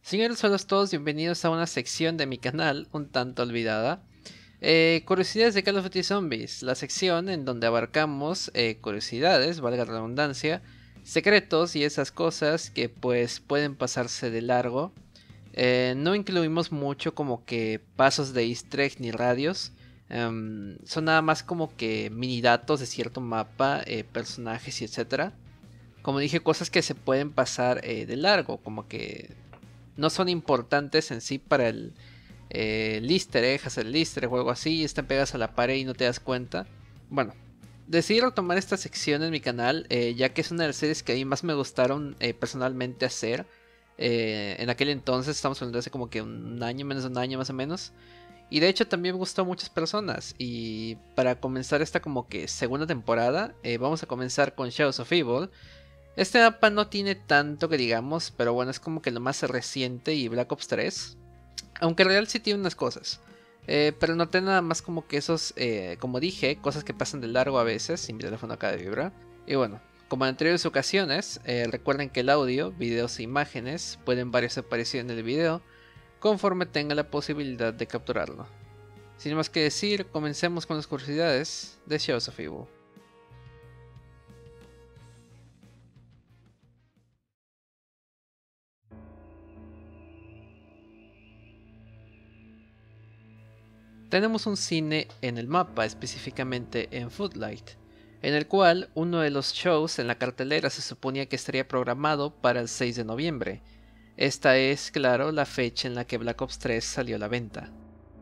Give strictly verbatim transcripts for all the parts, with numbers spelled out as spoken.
Señores, hola a todos, bienvenidos a una sección de mi canal un tanto olvidada. Eh, curiosidades de Call of Duty Zombies, la sección en donde abarcamos eh, curiosidades, valga la redundancia, secretos y esas cosas que pues pueden pasarse de largo. Eh, no incluimos mucho como que pasos de easter egg ni radios. Em, son nada más como que mini datos de cierto mapa, eh, personajes y etcétera. Como dije, cosas que se pueden pasar eh, de largo, como que no son importantes en sí para el, eh, el easter egg, hacer el easter egg o algo así, están pegadas a la pared y no te das cuenta. Bueno, decidí retomar esta sección en mi canal, eh, ya que es una de las series que a mí más me gustaron eh, personalmente hacer. Eh, en aquel entonces, estamos hablando de hace como que un año, menos de un año más o menos. Y de hecho también me gustó a muchas personas. Y para comenzar esta como que segunda temporada, eh, vamos a comenzar con Shadows of Evil. Este mapa no tiene tanto que digamos, pero bueno, es como que lo más reciente y Black Ops tres. Aunque en real sí tiene unas cosas. Eh, pero noté nada más como que esos, eh, como dije, cosas que pasan de largo a veces, y mi teléfono acaba de vibrar. Y bueno, como en anteriores ocasiones, eh, recuerden que el audio, videos e imágenes pueden varias aparecer en el video conforme tenga la posibilidad de capturarlo. Sin más que decir, comencemos con las curiosidades de Shadows of Evil. Tenemos un cine en el mapa, específicamente en Footlight, en el cual uno de los shows en la cartelera se suponía que estaría programado para el seis de noviembre. Esta es, claro, la fecha en la que Black Ops tres salió a la venta.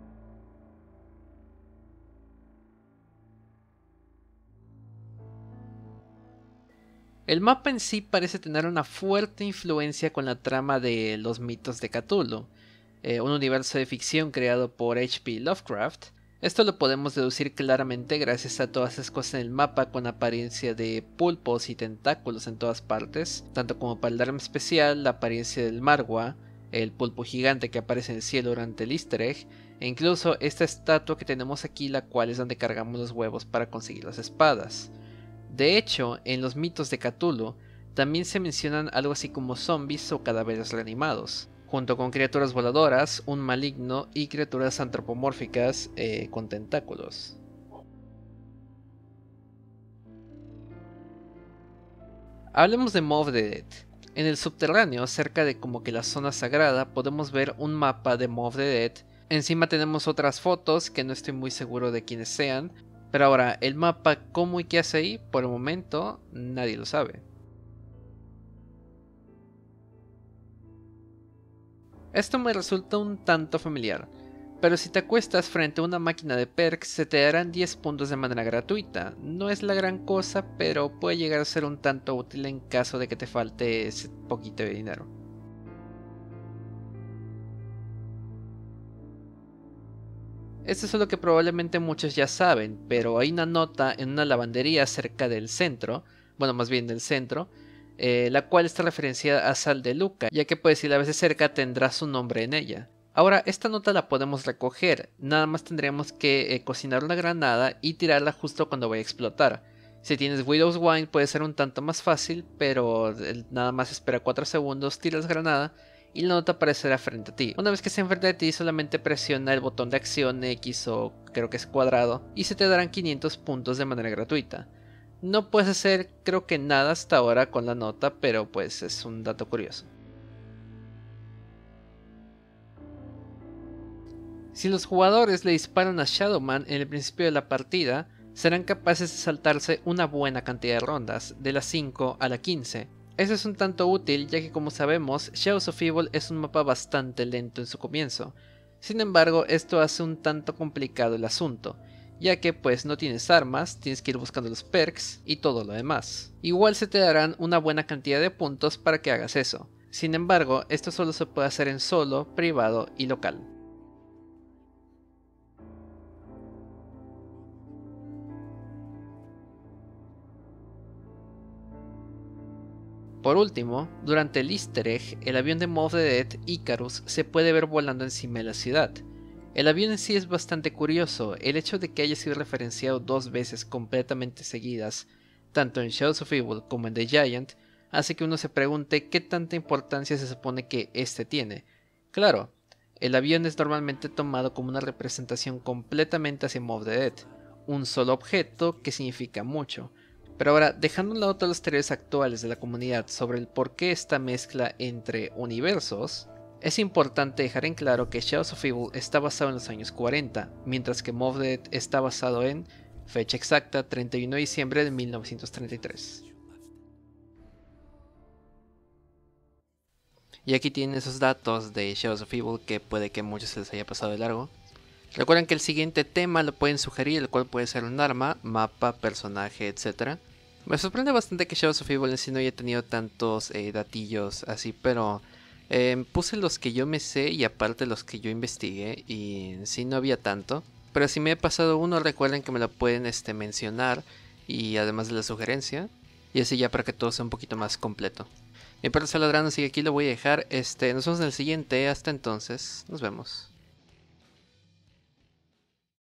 El mapa en sí parece tener una fuerte influencia con la trama de los mitos de Cthulhu, eh, un universo de ficción creado por H P Lovecraft. Esto lo podemos deducir claramente gracias a todas esas cosas en el mapa con apariencia de pulpos y tentáculos en todas partes, tanto como para el arma especial, la apariencia del Marwa, el pulpo gigante que aparece en el cielo durante el easter egg, e incluso esta estatua que tenemos aquí, la cual es donde cargamos los huevos para conseguir las espadas. De hecho, en los mitos de Cthulhu también se mencionan algo así como zombies o cadáveres reanimados, junto con criaturas voladoras, un maligno y criaturas antropomórficas eh, con tentáculos. Hablemos de Mob the Dead. En el subterráneo, cerca de como que la zona sagrada, podemos ver un mapa de Mob the Dead. Encima tenemos otras fotos que no estoy muy seguro de quiénes sean. Pero ahora, el mapa, cómo y qué hace ahí, por el momento nadie lo sabe. Esto me resulta un tanto familiar, pero si te acuestas frente a una máquina de perks se te darán diez puntos de manera gratuita. No es la gran cosa, pero puede llegar a ser un tanto útil en caso de que te falte ese poquito de dinero. Esto es lo que probablemente muchos ya saben, pero hay una nota en una lavandería cerca del centro, bueno, más bien del centro, eh, la cual está referenciada a Sal de Luca, ya que pues si la ves de cerca tendrá su nombre en ella. Ahora, esta nota la podemos recoger, nada más tendríamos que eh, cocinar una granada y tirarla justo cuando vaya a explotar. Si tienes Widow's Wine puede ser un tanto más fácil, pero nada más espera cuatro segundos, tiras granada y la nota aparecerá frente a ti. Una vez que esté enfrente de ti, solamente presiona el botón de acción X o creo que es cuadrado y se te darán quinientos puntos de manera gratuita. No puedes hacer creo que nada hasta ahora con la nota, pero pues es un dato curioso. Si los jugadores le disparan a Shadowman en el principio de la partida, serán capaces de saltarse una buena cantidad de rondas, de la cinco a la quince. Eso es un tanto útil ya que como sabemos, Shadows of Evil es un mapa bastante lento en su comienzo. Sin embargo, esto hace un tanto complicado el asunto, ya que pues no tienes armas, tienes que ir buscando los perks y todo lo demás. Igual se te darán una buena cantidad de puntos para que hagas eso. Sin embargo, esto solo se puede hacer en solo, privado y local. Por último, durante el easter egg, el avión de Mob the Dead, Icarus, se puede ver volando encima de la ciudad. El avión en sí es bastante curioso, el hecho de que haya sido referenciado dos veces completamente seguidas, tanto en Shadows of Evil como en The Giant, hace que uno se pregunte qué tanta importancia se supone que este tiene, Claro, el avión es normalmente tomado como una representación completamente hacia Mob the Dead, un solo objeto que significa mucho. Pero ahora, dejando a un lado todas las teorías actuales de la comunidad sobre el por qué esta mezcla entre universos, es importante dejar en claro que Shadows of Evil está basado en los años cuarenta, mientras que Mob the Dead está basado en, fecha exacta, treinta y uno de diciembre de mil novecientos treinta y tres. Y aquí tienen esos datos de Shadows of Evil que puede que a muchos se les haya pasado de largo. Recuerden que el siguiente tema lo pueden sugerir, el cual puede ser un arma, mapa, personaje, etcétera. Me sorprende bastante que Shadows of Evil en sí no haya tenido tantos eh, datillos así, pero eh, puse los que yo me sé y aparte los que yo investigué y en sí no había tanto. Pero si me he pasado uno, recuerden que me lo pueden este, mencionar y además de la sugerencia. Y así ya para que todo sea un poquito más completo. Mi perro está ladrando, así que aquí lo voy a dejar. Este, nos vemos en el siguiente. Hasta entonces, nos vemos.